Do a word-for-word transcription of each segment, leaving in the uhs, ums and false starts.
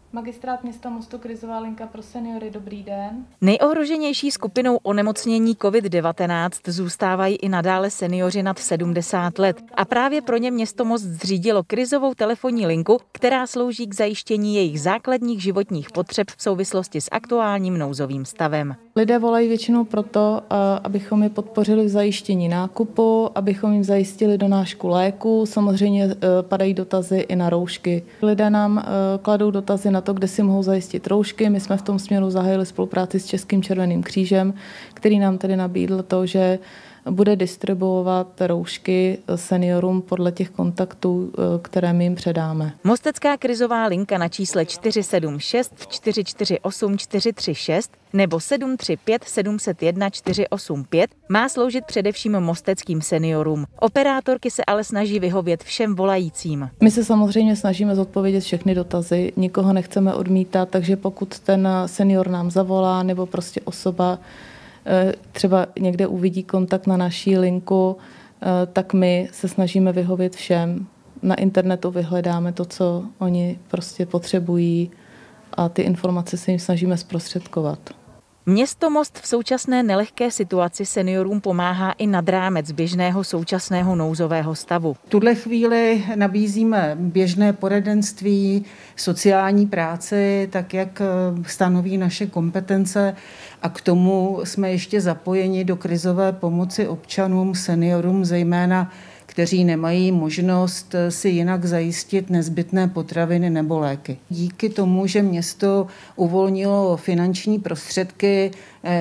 Magistrát města Mostu, krizová linka pro seniory, dobrý den. Nejohroženější skupinou onemocnění covid devatenáct zůstávají i nadále seniori nad sedmdesát let. A právě pro ně město Most zřídilo krizovou telefonní linku, která slouží k zajištění jejich základních životních potřeb v souvislosti s aktuálním nouzovým stavem. Lidé volají většinou proto, abychom je podpořili v zajištění nákupu, abychom jim zajistili donášku léku. Samozřejmě padají dotazy i na roušky. Lidé nám kladou dotazy na to, kde si mohou zajistit roušky. My jsme v tom směru zahájili spolupráci s Českým červeným křížem, který nám tedy nabídl to, že bude distribuovat roušky seniorům podle těch kontaktů, které my jim předáme. Mostecká krizová linka na čísle čtyři sedm šest čtyři čtyři osm čtyři tři šest nebo sedm tři pět sedm set jedna čtyři osm pět má sloužit především mosteckým seniorům. Operátorky se ale snaží vyhovět všem volajícím. My se samozřejmě snažíme zodpovědět všechny dotazy, nikoho nechceme odmítat, takže pokud ten senior nám zavolá nebo prostě osoba třeba někde uvidí kontakt na naší linku, tak my se snažíme vyhovět všem. Na internetu vyhledáme to, co oni prostě potřebují a ty informace se jim snažíme zprostředkovat. Město Most v současné nelehké situaci seniorům pomáhá i nad rámec běžného současného nouzového stavu. V tuhle chvíli nabízíme běžné poradenství, sociální práci, tak jak stanoví naše kompetence, a k tomu jsme ještě zapojeni do krizové pomoci občanům, seniorům zejména, kteří nemají možnost si jinak zajistit nezbytné potraviny nebo léky. Díky tomu, že město uvolnilo finanční prostředky,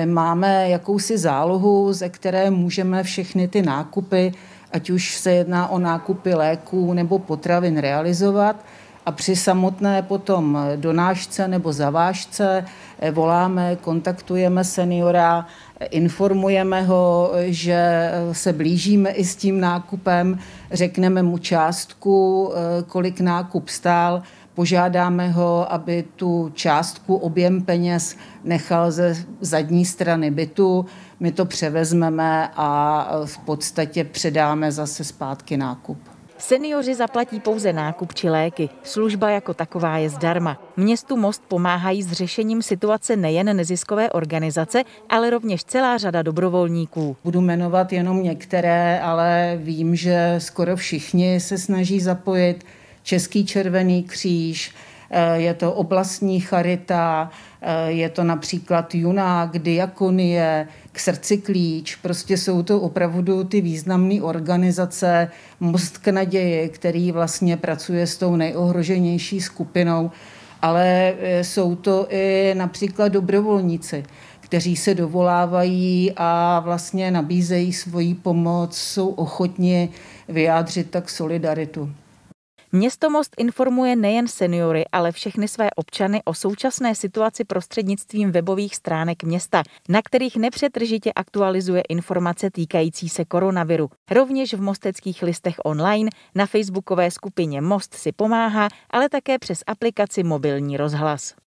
máme jakousi zálohu, ze které můžeme všechny ty nákupy, ať už se jedná o nákupy léků nebo potravin, realizovat. A při samotné potom donášce nebo zavážce voláme, kontaktujeme seniora, informujeme ho, že se blížíme i s tím nákupem, řekneme mu částku, kolik nákup stál, požádáme ho, aby tu částku, objem peněz nechal ze zadní strany bytu, my to převezmeme a v podstatě předáme zase zpátky nákup. Seniori zaplatí pouze nákup či léky. Služba jako taková je zdarma. Městu Most pomáhají s řešením situace nejen neziskové organizace, ale rovněž celá řada dobrovolníků. Budu jmenovat jenom některé, ale vím, že skoro všichni se snaží zapojit. Český červený kříž, je to oblastní charita, je to například Junák, Diakonie, K srdci klíč. Prostě jsou to opravdu ty významné organizace, Most k naději, který vlastně pracuje s tou nejohroženější skupinou, ale jsou to i například dobrovolníci, kteří se dovolávají a vlastně nabízejí svoji pomoc, jsou ochotni vyjádřit tak solidaritu. Město Most informuje nejen seniory, ale všechny své občany o současné situaci prostřednictvím webových stránek města, na kterých nepřetržitě aktualizuje informace týkající se koronaviru. Rovněž v mosteckých listech online, na facebookové skupině Most si pomáhá, ale také přes aplikaci Mobilní rozhlas.